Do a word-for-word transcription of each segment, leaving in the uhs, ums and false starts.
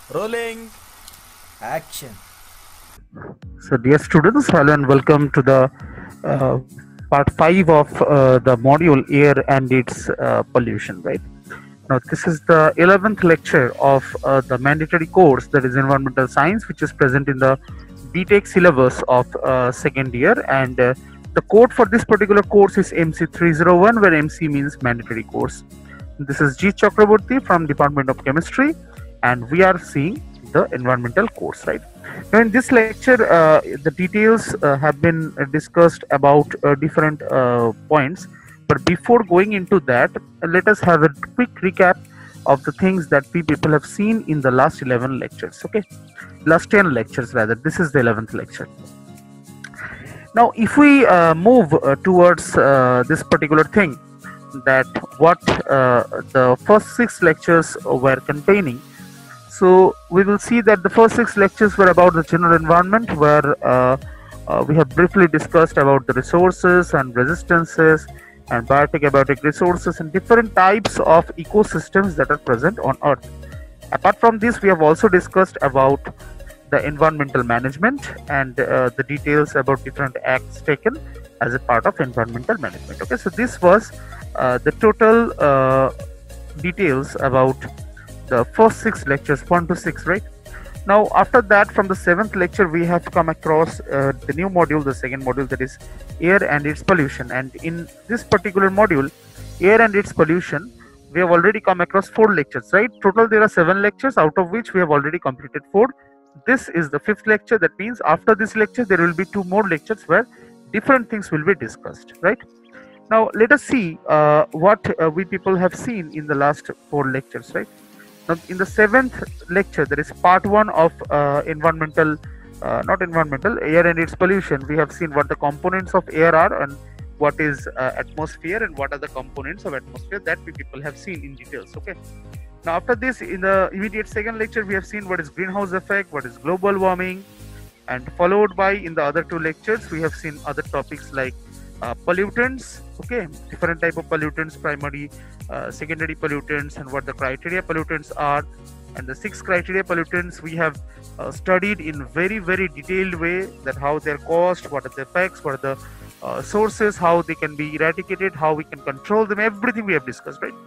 Rolling. Action. So, dear students, hello and welcome to the uh, part five of uh, the module Air and its uh, Pollution. Right now, this is the eleventh lecture of uh, the mandatory course, that is Environmental Science, which is present in the B Tech syllabus of uh, second year. And uh, the code for this particular course is M C three oh one, where M C means mandatory course. This is G Chakraborty from Department of Chemistry, and we are seeing the environmental course, right? Now, in this lecture, uh, the details uh, have been discussed about uh, different uh, points. But before going into that, let us have a quick recap of the things that we people have seen in the last eleven lectures. Okay, last ten lectures rather. This is the eleventh lecture. Now, if we uh, move uh, towards uh, this particular thing, that what uh, the first six lectures were containing. So we will see that the first six lectures were about the general environment, where uh, uh, we have briefly discussed about the resources and resistances and biotic abiotic resources and different types of ecosystems that are present on Earth. Apart from this, we have also discussed about the environmental management and uh, the details about different acts taken as a part of environmental management. Okay, so this was uh, the total uh, details about the first six lectures, one to six, right? Now, after that, from the seventh lecture, we have come across uh, the new module, the second module, that is air and its pollution. And in this particular module, air and its pollution, we have already come across four lectures, right? Total, there are seven lectures, out of which we have already completed four. This is the fifth lecture. That means after this lecture, there will be two more lectures where different things will be discussed, right? Now, let us see uh, what uh, we people have seen in the last four lectures, right? Now, in the seventh lecture, there is part one of uh, environmental, uh, not environmental, air and its pollution. We have seen what the components of air are and what is uh, atmosphere and what are the components of atmosphere, that we people have seen in details. Okay. Now, after this, in the immediate second lecture, we have seen what is greenhouse effect, what is global warming, and followed by, in the other two lectures, we have seen other topics like uh, pollutants, okay, different type of pollutants, primary, uh, secondary pollutants, and what the criteria pollutants are. And the six criteria pollutants we have uh, studied in very very detailed way, that how they're caused, what are the effects, what are the uh, sources, how they can be eradicated, how we can control them, everything we have discussed, right?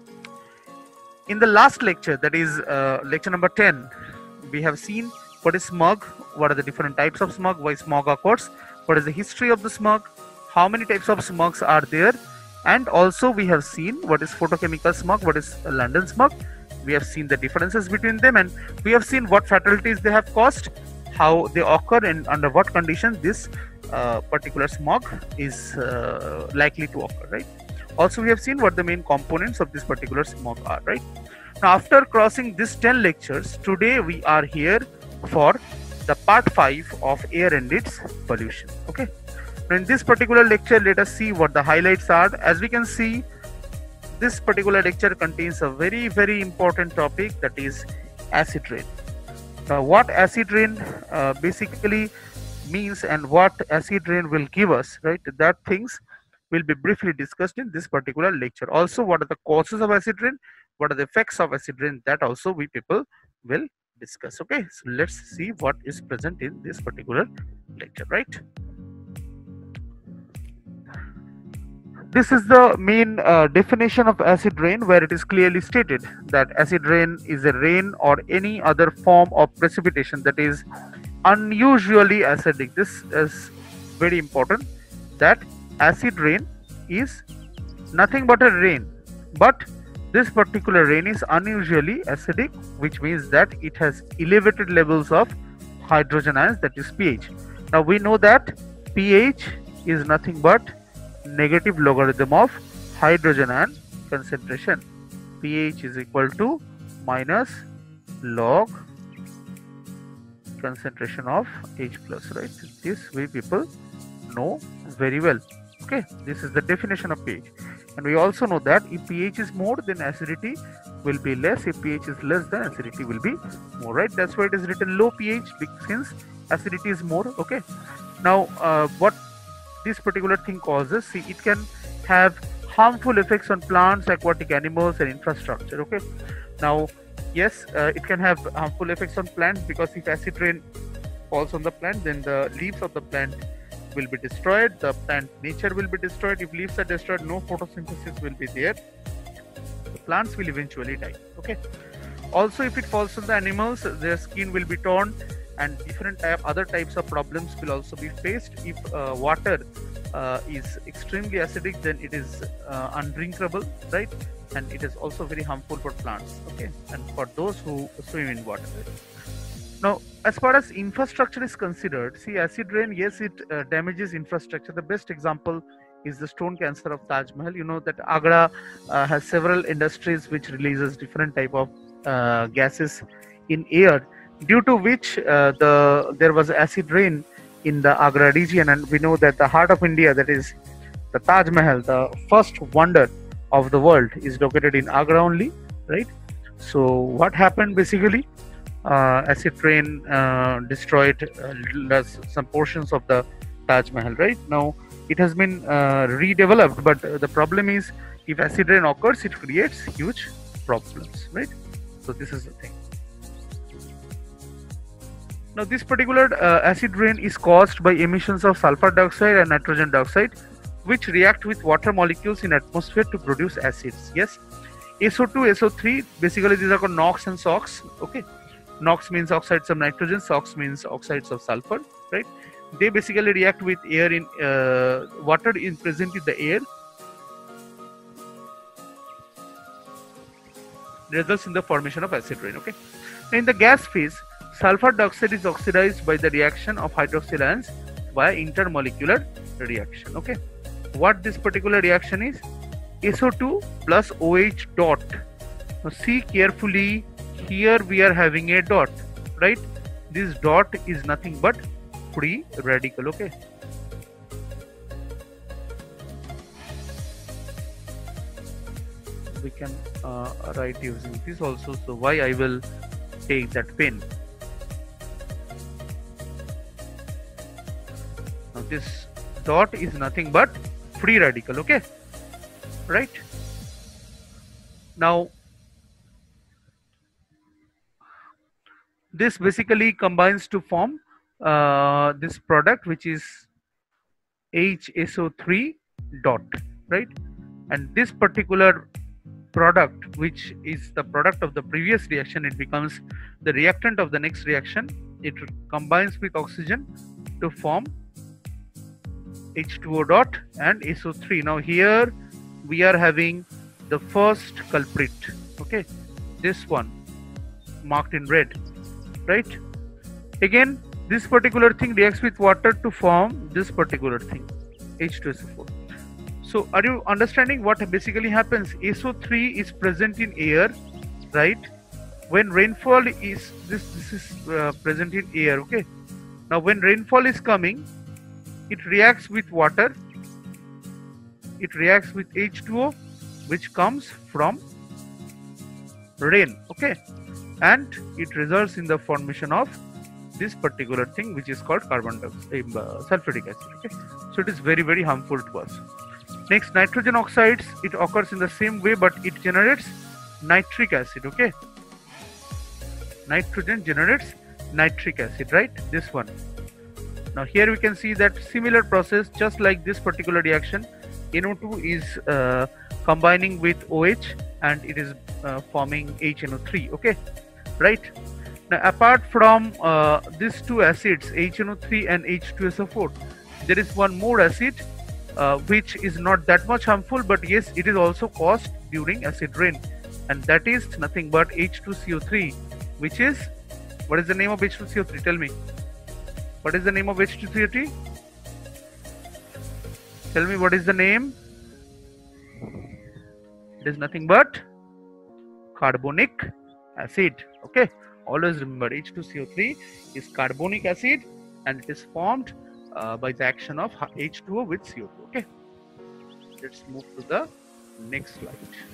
In the last lecture, that is uh, lecture number ten, we have seen what is smog, what are the different types of smog, why smog occurs, what is the history of the smog, how many types of smogs are there, and also we have seen what is photochemical smog, what is London smog. We have seen the differences between them, and we have seen what fatalities they have caused, how they occur, and under what conditions this uh, particular smog is uh, likely to occur, right? Also, we have seen what the main components of this particular smog are, right? Now, after crossing these ten lectures, today we are here for the part five of air and its pollution. Okay. Now, in this particular lecture, let us see what the highlights are. As we can see, this particular lecture contains a very very important topic, that is acid rain. Now, what acid rain uh, basically means and what acid rain will give us, right? That things will be briefly discussed in this particular lecture. Also, what are the causes of acid rain, what are the effects of acid rain, that also we people will discuss. Okay, so let's see what is present in this particular lecture, right? This is the main uh, definition of acid rain, where it is clearly stated that acid rain is a rain or any other form of precipitation that is unusually acidic. This is very important, that acid rain is nothing but a rain, but this particular rain is unusually acidic, which means that it has elevated levels of hydrogen ions, that is pH. Now, we know that pH is nothing but negative logarithm of hydrogen ion concentration. pH is equal to minus log concentration of H plus, right? This we people know very well. Okay, this is the definition of pH. And we also know that if pH is more, then acidity will be less. If pH is less, then acidity will be more, right? That's why it is written low pH, since acidity is more. Okay. Now, uh, what this particular thing causes, see, it can have harmful effects on plants, aquatic animals, and infrastructure. Okay. Now, Yes, uh, it can have harmful effects on plants, because if acid rain falls on the plant, then the leaves of the plant will be destroyed, the plant nature will be destroyed. If leaves are destroyed, no photosynthesis will be there, the plants will eventually die. Okay. Also, if it falls on the animals, their skin will be torn, and different type, other types of problems will also be faced. If uh, water uh, is extremely acidic, then it is uh, undrinkable, right? And it is also very harmful for plants, okay, and for those who swim in water. Now, as far as infrastructure is considered, see, acid rain, yes, it uh, damages infrastructure. The best example is the stone cancer of Taj Mahal. You know that Agra uh, has several industries which releases different type of uh, gases in air, due to which uh, the there was acid rain in the Agra region. And we know that the heart of India, that is the Taj Mahal, the first wonder of the world, is located in Agra only, right? So what happened basically? Uh, acid rain uh, destroyed uh, some portions of the Taj Mahal. Right now, it has been uh, redeveloped, but uh, the problem is, if acid rain occurs, it creates huge problems. Right. So this is the thing. Now, this particular uh, acid rain is caused by emissions of sulfur dioxide and nitrogen dioxide, which react with water molecules in atmosphere to produce acids. Yes, S O two, S O three, basically these are called NOx and SOx. Okay. NOx means oxides of nitrogen, SOx means oxides of sulfur, right? They basically react with air in uh, water is present in the air, results in the formation of acid rain. Okay. In the gas phase, sulfur dioxide is oxidized by the reaction of hydroxyl ions via intermolecular reaction. Okay. What this particular reaction is? S O two plus OH dot. Now see carefully. Here we are having a dot, right? This dot is nothing but free radical. Okay. We can uh, write using this also. So why I will take that pen. Now this dot is nothing but free radical. Okay. Right. Now, this basically combines to form uh, this product, which is H S O three dot, right? And this particular product, which is the product of the previous reaction, it becomes the reactant of the next reaction. It combines with oxygen to form H two O dot and S O three. Now here we are having the first culprit, okay, this one marked in red. Right. Again, this particular thing reacts with water to form this particular thing, H two S O four. So, are you understanding what basically happens? S O three is present in air, right? When rainfall is this, this is uh, present in air. Okay. Now, when rainfall is coming, it reacts with water. It reacts with H two O, which comes from rain. Okay. And it results in the formation of this particular thing, which is called carbon dioxide, uh, sulfuric acid. Okay, so it is very very harmful to us. Next, nitrogen oxides. It occurs in the same way, but it generates nitric acid. Okay, nitrogen generates nitric acid, right? This one. Now here we can see that similar process, just like this particular reaction. N O two is uh, combining with OH and it is uh, forming H N O three. Okay. Right. Now, apart from uh, these two acids, H N O three and H two S O four, there is one more acid uh, which is not that much harmful, but yes, it is also caused during acid rain, and that is nothing but H two C O three, which is, what is the name of H two C O three? Tell me. What is the name of H two C O three? Tell me what is the name? It is nothing but carbonic acid. Okay, always remember H two C O three is carbonic acid and it is formed uh, by the action of H two O with C O two. Okay, let's move to the next slide.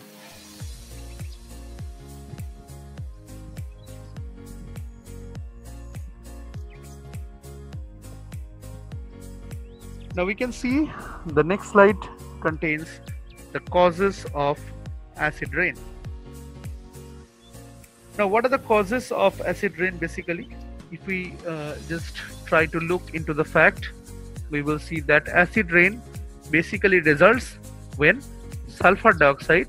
Now we can see the next slide contains the causes of acid rain. Now, what are the causes of acid rain basically? If we uh, just try to look into the fact, we will see that acid rain basically results when sulfur dioxide,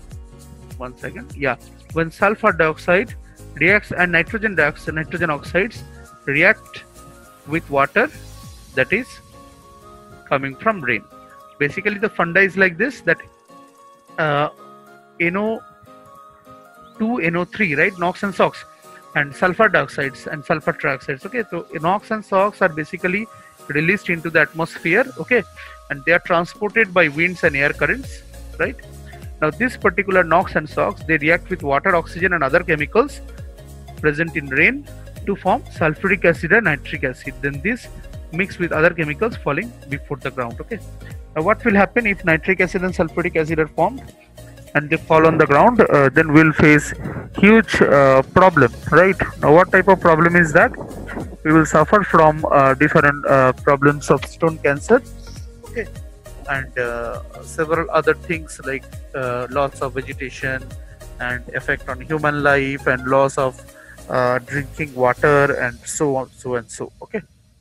one second, yeah, when sulfur dioxide reacts and nitrogen dioxide, nitrogen oxides react with water that is coming from rain. Basically, the funda is like this, that uh, N O two, N O three, right, NOx and SOx, and sulfur dioxides and sulfur trioxides. Okay, so NOx and SOx are basically released into the atmosphere, okay, and they are transported by winds and air currents, right? Now, this particular NOx and SOx, they react with water, oxygen, and other chemicals present in rain to form sulfuric acid and nitric acid. Then this mix with other chemicals falling before the ground. Okay. Now, what will happen if nitric acid and sulfuric acid are formed and they fall on the ground? Uh, then we'll face huge uh, problem, right? Now, what type of problem is that? We will suffer from uh, different uh, problems of stone cancer, okay, and uh, several other things like uh, loss of vegetation and effect on human life and loss of uh, drinking water and so on, so and so. Okay.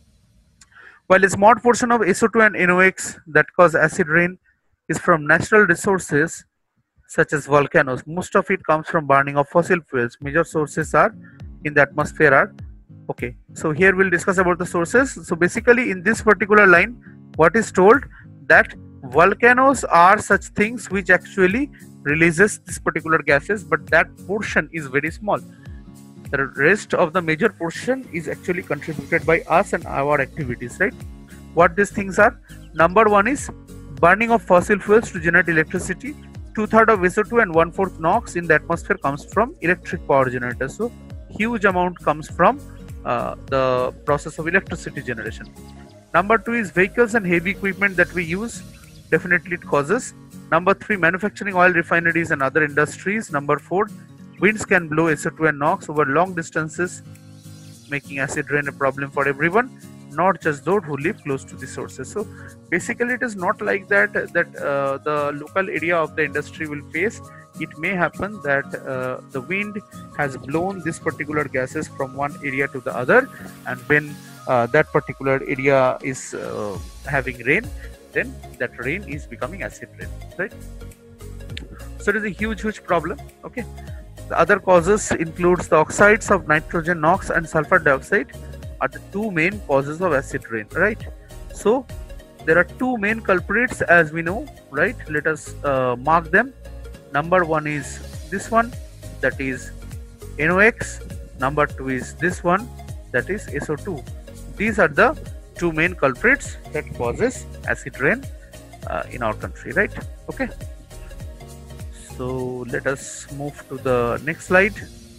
While a small portion of S O two and N O X that cause acid rain is from natural resources such as volcanoes, most of it comes from burning of fossil fuels. Major sources are in the atmosphere are, okay. So here we'll discuss about the sources. So basically in this particular line, what is told that volcanoes are such things which actually releases this particular gases, but that portion is very small. The rest of the major portion is actually contributed by us and our activities, right? What these things are? Number one is burning of fossil fuels to generate electricity. Two-thirds of S O two and one-fourth NOx in the atmosphere comes from electric power generators. So huge amount comes from uh, the process of electricity generation. Number two is vehicles and heavy equipment that we use. Definitely it causes. Number three, manufacturing, oil refineries and other industries. Number four, winds can blow S O two and NOx over long distances, making acid rain a problem for everyone, not just those who live close to the sources. So basically it is not like that that uh, the local area of the industry will face. It may happen that uh, the wind has blown this particular gases from one area to the other, and when uh, that particular area is uh, having rain, then that rain is becoming acid rain, right? So it is a huge huge problem. Okay. The other causes includes the oxides of nitrogen, NOx and sulfur dioxide are the two main causes of acid rain, right? So there are two main culprits, as we know, right? Let us uh, mark them. Number one is this one, that is N O X. Number two is this one, that is S O two. These are the two main culprits that causes acid rain uh, in our country, right? Okay. So let us move to the next slide.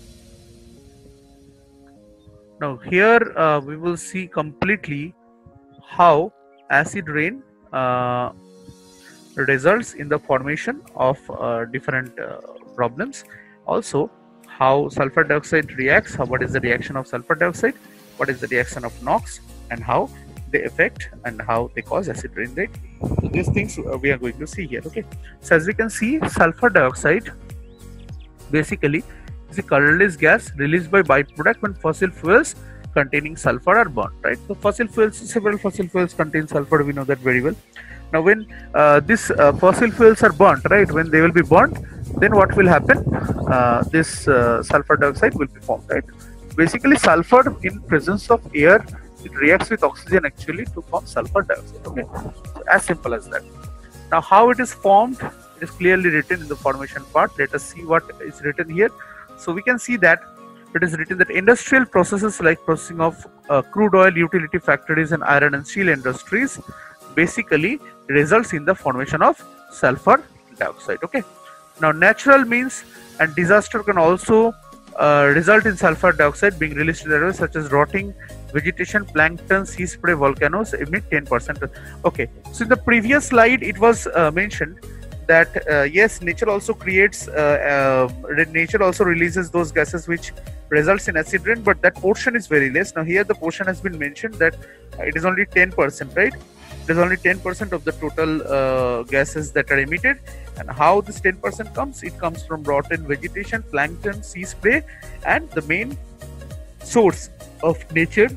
Now here uh, we will see completely how acid rain uh, results in the formation of uh, different uh, problems. Also how sulfur dioxide reacts, how, what is the reaction of sulfur dioxide, what is the reaction of NOx, and how they affect and how they cause acid rain, right? So these things uh, we are going to see here. Okay, so as we can see, sulfur dioxide basically is a colorless gas released by byproduct when fossil fuels containing sulfur are burnt, right? So fossil fuels, several fossil fuels contain sulfur, we know that very well. Now when uh, this uh, fossil fuels are burnt, right, when they will be burnt, then what will happen? Uh, this uh, sulfur dioxide will be formed, right? Basically sulfur in presence of air, it reacts with oxygen actually to form sulfur dioxide. Okay, so as simple as that. Now how it is formed, it is clearly written in the formation part. Let us see what is written here. So we can see that it is written that industrial processes like processing of uh, crude oil, utility factories and iron and steel industries basically results in the formation of sulfur dioxide. Okay, now natural means and disaster can also uh, result in sulfur dioxide being released in the air, such as rotting vegetation, plankton, sea spray, volcanoes emit ten percent. Okay, so in the previous slide it was uh, mentioned that uh, yes, nature also creates uh, uh, nature also releases those gases which results in acid rain, but that portion is very less. Now here the portion has been mentioned that uh, it is only ten percent, right? It is only ten percent of the total uh, gases that are emitted. And how this ten percent comes? It comes from rotten vegetation, plankton, sea spray, and the main source of nature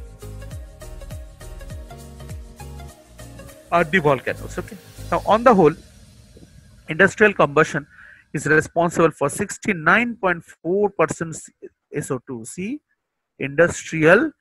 are the volcanoes. Okay. Now, on the whole, industrial combustion is responsible for sixty-nine point four percent S O two. See, industrial,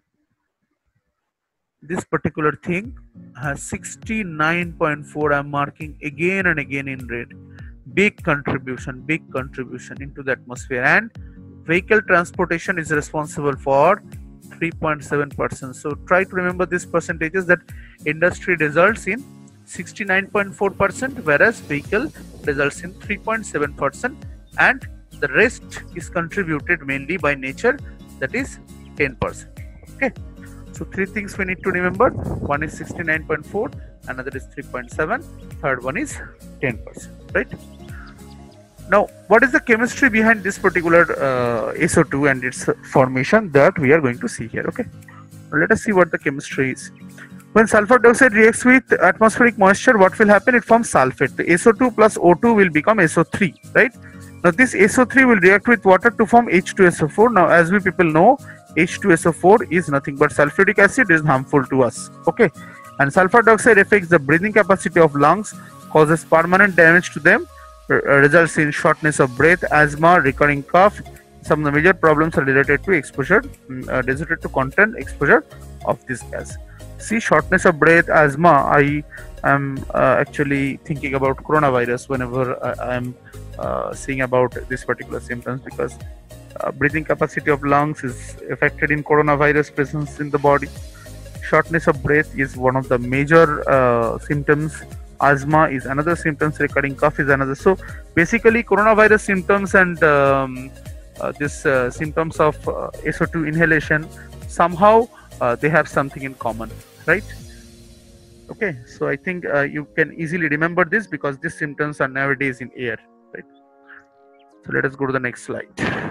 this particular thing has sixty-nine point four. I'm marking again and again in red. Big contribution, big contribution into the atmosphere. And vehicle transportation is responsible for three point seven percent. So try to remember these percentages, that industry results in sixty-nine point four percent, whereas vehicle results in three point seven percent, and the rest is contributed mainly by nature, that is ten percent. Okay, so three things we need to remember. One is sixty-nine point four, another is three point seven, third one is ten percent, right? Now, what is the chemistry behind this particular uh, S O two and its formation, that we are going to see here? Okay, now let us see what the chemistry is. When sulfur dioxide reacts with atmospheric moisture, what will happen? It forms sulfate. The S O two plus O two will become S O three, right? Now, this S O three will react with water to form H two S O four. Now, as we people know, H two S O four is nothing but sulfuric acid, is harmful to us. Okay, and sulfur dioxide affects the breathing capacity of lungs, causes permanent damage to them, results in shortness of breath, asthma, recurring cough. Some of the major problems are related to exposure, uh, related to content exposure of this gas. See, shortness of breath, asthma. I am uh, actually thinking about coronavirus whenever I am uh, seeing about this particular symptoms, because uh, breathing capacity of lungs is affected in coronavirus presence in the body. Shortness of breath is one of the major uh, symptoms. Asthma is another symptoms. Recurring cough is another. So basically, coronavirus symptoms and um, uh, this uh, symptoms of uh, S O two inhalation, somehow uh, they have something in common, right? Okay, so I think uh, you can easily remember this, because these symptoms are nowadays in air, right? So let us go to the next slide.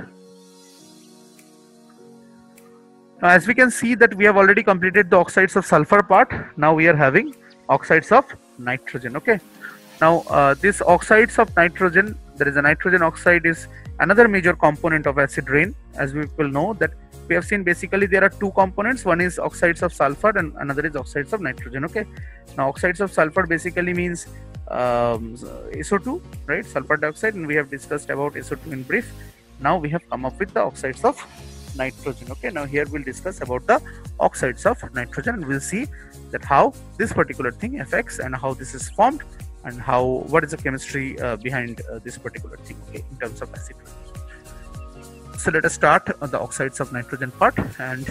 Now, as we can see that we have already completed the oxides of sulfur part. Now we are having oxides of nitrogen. Okay, now uh, this oxides of nitrogen, there is a nitrogen oxide, is another major component of acid rain. As we will know that we have seen, basically there are two components. One is oxides of sulfur and another is oxides of nitrogen. Okay, now oxides of sulfur basically means um, S O two, right? Sulfur dioxide, and we have discussed about S O two in brief. Now we have come up with the oxides of nitrogen. Okay, now here we'll discuss about the oxides of nitrogen, and we'll see that how this particular thing affects and how this is formed, and how what is the chemistry uh, behind uh, this particular thing, okay, in terms of acid rain. So let us start on the oxides of nitrogen part, and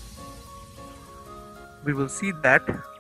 we will see that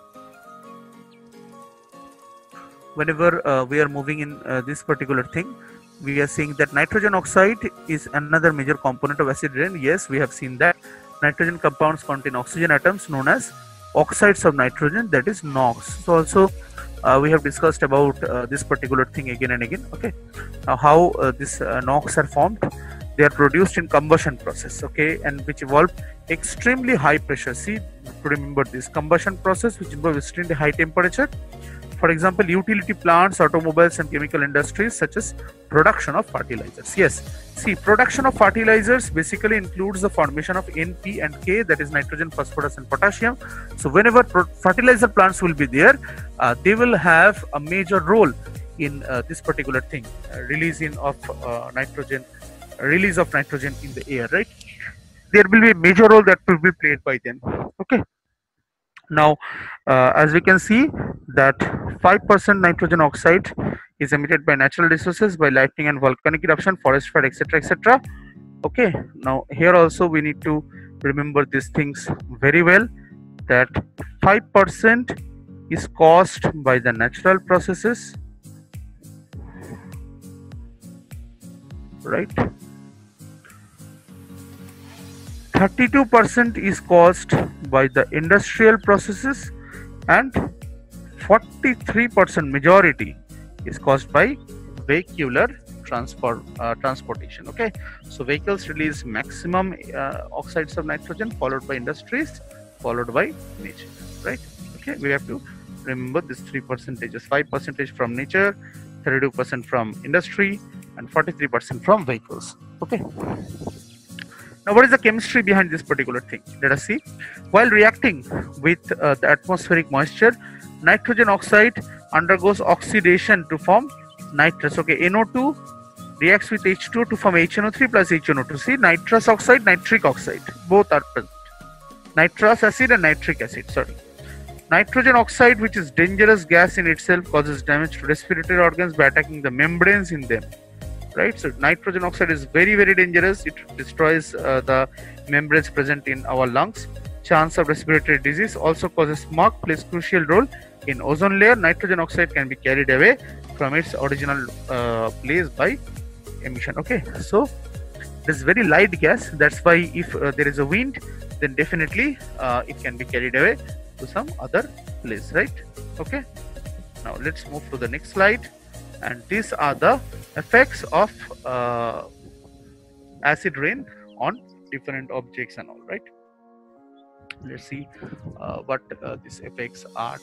whenever uh, we are moving in uh, this particular thing, we are seeing that nitrogen oxide is another major component of acid rain. Yes, we have seen that nitrogen compounds contain oxygen atoms known as oxides of nitrogen, that is NOx. So also uh, we have discussed about uh, this particular thing again and again. Okay, now how uh, this uh, NOx are formed. They are produced in combustion process, okay, and which involve extremely high pressure. See, to remember this combustion process which involves extremely high temperature. For example, utility plants, automobiles and chemical industries, such as production of fertilizers. Yes, see, production of fertilizers basically includes the formation of N, P and K, that is nitrogen, phosphorus and potassium. So whenever fertilizer plants will be there, uh, they will have a major role in uh, this particular thing, uh, releasing of uh, nitrogen, release of nitrogen in the air, right? There will be a major role that will be played by them. Okay. Now, uh, as we can see that five percent nitrogen oxide is emitted by natural resources, by lightning and volcanic eruption, forest fire, etc, etc. Okay, now here also we need to remember these things very well, that five percent is caused by the natural processes, right? thirty-two percent is caused by the industrial processes, and forty-three percent majority is caused by vehicular transport uh, transportation. Okay, so vehicles release maximum uh, oxides of nitrogen, followed by industries, followed by nature, right? Okay, we have to Remember these three percentages: five percent from nature, thirty-two percent from industry, and forty-three percent from vehicles. Okay. Now, what is the chemistry behind this particular thing? Let us see. While reacting with uh, the atmospheric moisture, nitrogen oxide undergoes oxidation to form nitrous. Okay, N O two reacts with H two O to form H N O three plus H N O two. See, nitrous oxide, nitric oxide, both are present. Nitrous acid and nitric acid, sorry. Nitrogen oxide, which is dangerous gas in itself, causes damage to respiratory organs by attacking the membranes in them. Right, so nitrogen oxide is very very dangerous. It destroys uh, the membranes present in our lungs. Chance of respiratory disease. Also causes smog, plays crucial role in ozone layer. Nitrogen oxide can be carried away from its original uh, place by emission. Okay, so this is very light gas. That's why if uh, there is a wind, then definitely uh, it can be carried away to some other place, right? Okay, now let's move to the next slide. And these are the effects of uh, acid rain on different objects and all, right? Let's see uh, what uh, these effects are.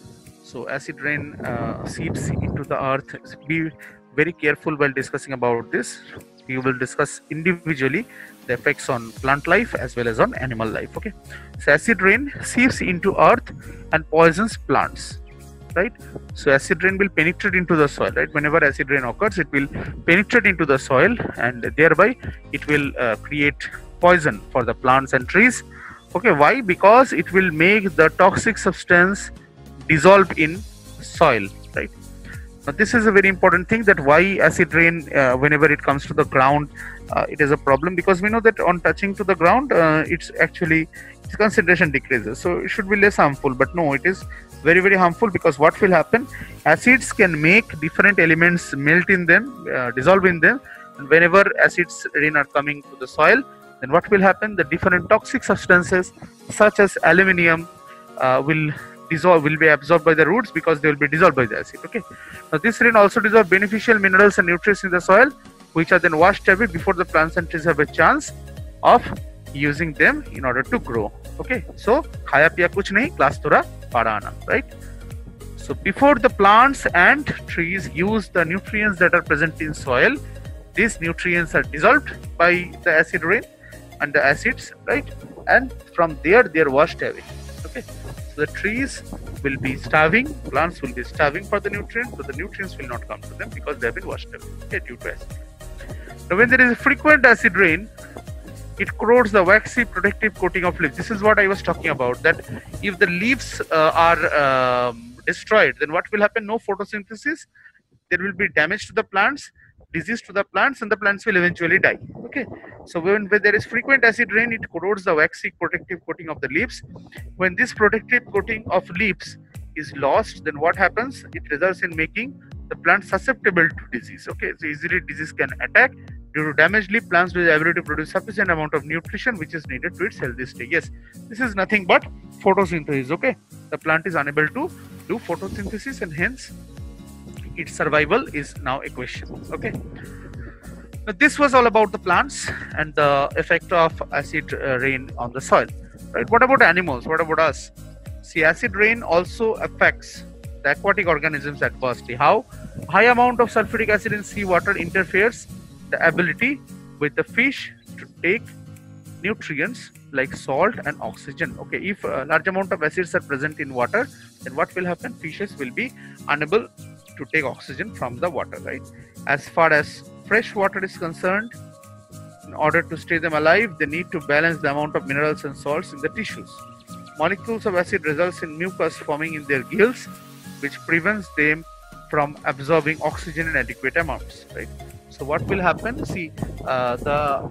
So acid rain uh, seeps into the earth. Be very careful while discussing about this. We will discuss individually the effects on plant life as well as on animal life. Okay, so acid rain seeps into earth and poisons plants. Right, so acid rain will penetrate into the soil. Right, whenever acid rain occurs, it will penetrate into the soil, and thereby it will uh, create poison for the plants and trees. Okay, why? Because it will make the toxic substance dissolve in soil. Right, now this is a very important thing, that why acid rain uh, whenever it comes to the ground, uh, it is a problem, because we know that on touching to the ground, uh, it's actually its concentration decreases, so it should be less harmful. But no, it is very very harmful, because what will happen, acids can make different elements melt in them, uh, dissolve in them, and whenever acids rain are coming to the soil, then what will happen, the different toxic substances such as aluminium uh, will dissolve, will be absorbed by the roots, because they will be dissolved by the acid. Okay, now this rain also dissolves beneficial minerals and nutrients in the soil, which are then washed away before the plants and trees have a chance of using them in order to grow. Okay, so khaya piya kuch nahi, class thora padana, right? So before the plants and trees use the nutrients that are present in soil, these nutrients are dissolved by the acid rain and the acids, right? And from there they are washed away. Okay, so the trees will be starving, plants will be starving for the nutrients, so the nutrients will not come to them because they have been washed away, okay, due to acid. Now when there is a frequent acid rain, it corrodes the waxy protective coating of leaves. This is what I was talking about, that if the leaves uh, are um, destroyed, then what will happen? No photosynthesis, there will be damage to the plants, disease to the plants, and the plants will eventually die. Okay, so when, when there is frequent acid rain, it corrodes the waxy protective coating of the leaves. When this protective coating of leaves is lost, then what happens? It results in making the plant susceptible to disease. Okay, so easily disease can attack. Due to damaged leaf, plants will be able to produce sufficient amount of nutrition which is needed to its healthy state. Yes, this is nothing but photosynthesis. Okay, the plant is unable to do photosynthesis, and hence its survival is now a question. Okay, now this was all about the plants and the effect of acid uh, rain on the soil. Right? What about animals? What about us? See, acid rain also affects the aquatic organisms adversely. How? High amount of sulfuric acid in seawater interferes the ability with the fish to take nutrients like salt and oxygen. Okay, if a large amount of acids are present in water, then what will happen? Fishes will be unable to take oxygen from the water, right? As far as fresh water is concerned, in order to stay them alive, they need to balance the amount of minerals and salts in the tissues. Molecules of acid results in mucus forming in their gills, which prevents them from absorbing oxygen in adequate amounts, right? So what will happen? See, uh, the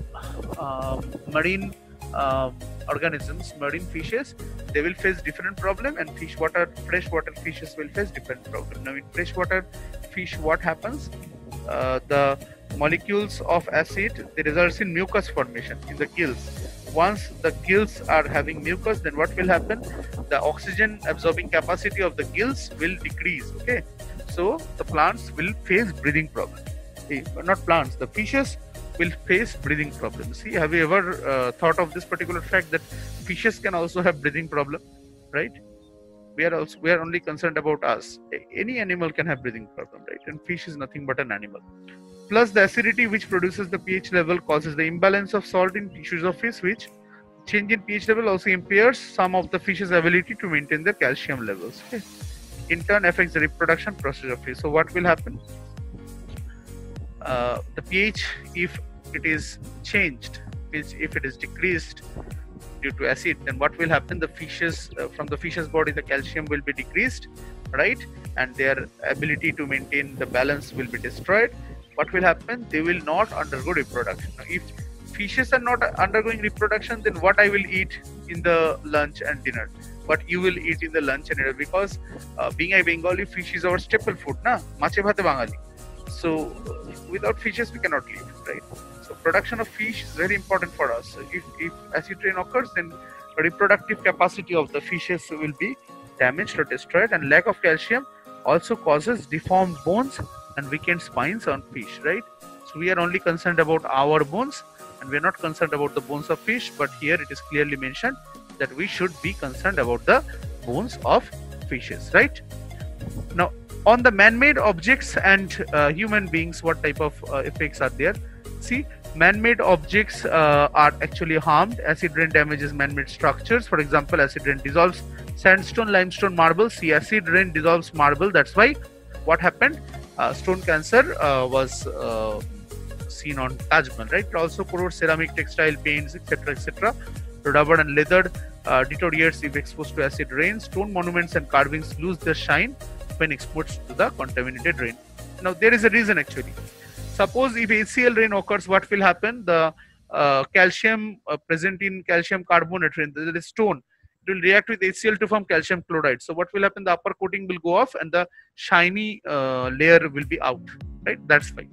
uh, marine uh, organisms, marine fishes, they will face different problem, and fish water, freshwater fishes will face different problem. Now in freshwater fish, what happens? Uh, the molecules of acid, they results in mucus formation in the gills. Once the gills are having mucus, then what will happen? The oxygen absorbing capacity of the gills will decrease. Okay, so the plants will face breathing problem. Not plants, the fishes will face breathing problems. See, have you ever uh, thought of this particular fact that fishes can also have breathing problem, right? we are also we are only concerned about us. Any animal can have breathing problem, right? And fish is nothing but an animal. Plus the acidity which produces the pH level causes the imbalance of salt in tissues of fish, which change in pH level also impairs some of the fish's ability to maintain their calcium levels. Okay. In turn affects the reproduction process of fish. So what will happen? Uh, the pH, if it is changed, if it is decreased due to acid, then what will happen? The fishes uh, from the fish's body, the calcium will be decreased, right? And their ability to maintain the balance will be destroyed. What will happen? They will not undergo reproduction. Now, if fishes are not undergoing reproduction, then what I will eat in the lunch and dinner? What you will eat in the lunch and dinner? Because uh, being a Bengali, fish is our staple food, na? Mache bhate Bangali. So uh, without fishes we cannot live, right? So production of fish is very important for us. So if, if acid rain occurs, then the reproductive capacity of the fishes will be damaged or destroyed, and lack of calcium also causes deformed bones and weakened spines on fish, right? So we are only concerned about our bones, and we are not concerned about the bones of fish, but here it is clearly mentioned that we should be concerned about the bones of fishes, right? Now, on the man-made objects and uh, human beings, what type of uh, effects are there? See, man-made objects uh, are actually harmed. Acid rain damages man-made structures. For example, acid rain dissolves sandstone, limestone, marble. See, acid rain dissolves marble. That's why what happened? Uh, stone cancer uh, was uh, seen on Taj Mahal, right? It also corrodes ceramic, textile, paints, et cetera, et cetera. Rubber and leather uh, deteriorates if exposed to acid rain. Stone monuments and carvings lose their shine when exposed to the contaminated rain. Now, there is a reason actually. Suppose if A C L rain occurs, what will happen? The uh, calcium uh, present in calcium carbonate rain, there is stone, it will react with H C L to form calcium chloride. So what will happen? The upper coating will go off and the shiny uh, layer will be out, right? That's fine.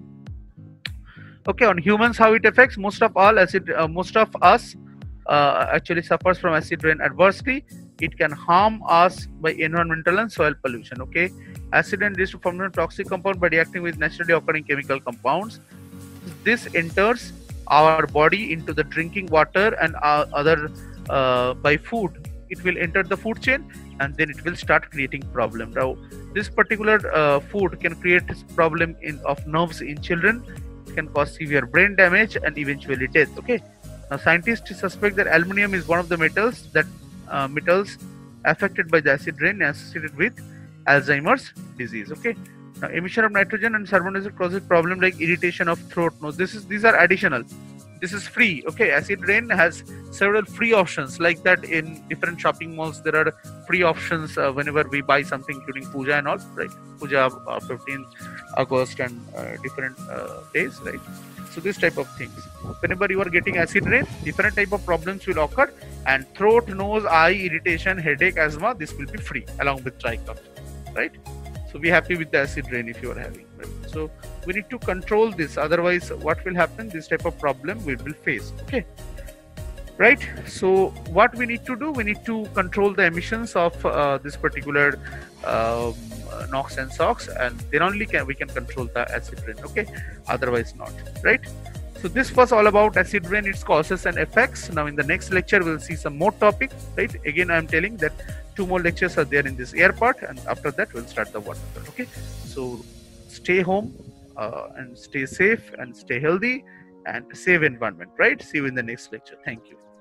Okay, on humans, how it affects? Most of all acid, uh, most of us uh, actually suffers from acid rain adversely. It can harm us by environmental and soil pollution. Okay, acid rain leads to formation of toxic compound by reacting with naturally occurring chemical compounds. This enters our body into the drinking water and uh, other uh, by food. It will enter the food chain and then it will start creating problem. Now, this particular uh, food can create problem in of nerves in children. It can cause severe brain damage and eventually death. Okay. Now, scientists suspect that aluminium is one of the metals that uh, metals affected by the acid rain associated with Alzheimer's disease. Okay. Now, emission of nitrogen and carbon dioxide causes problem like irritation of throat. No, this is these are additional. This is free. Okay, acid rain has several free options like that in different shopping malls. There are free options uh, whenever we buy something during puja and all, right? Puja, uh, fifteenth August and uh, different uh, days, right? So this type of things. Whenever you are getting acid rain, different type of problems will occur, and throat, nose, eye irritation, headache, asthma, this will be free along with dry cough, right? So be happy with the acid rain if you are having. Right? So we need to control this. Otherwise, what will happen? This type of problem we will face. Okay, right? So what we need to do? We need to control the emissions of uh, this particular um, uh, NOx and SOx, and then only can we can control the acid rain. Okay, otherwise not. Right? So this was all about acid rain, its causes and effects. Now in the next lecture we'll see some more topic. Right? Again, I am telling that two more lectures are there in this air part, and after that we'll start the water part. Okay, so stay home uh, and stay safe and stay healthy and save environment. Right? See you in the next lecture. Thank you.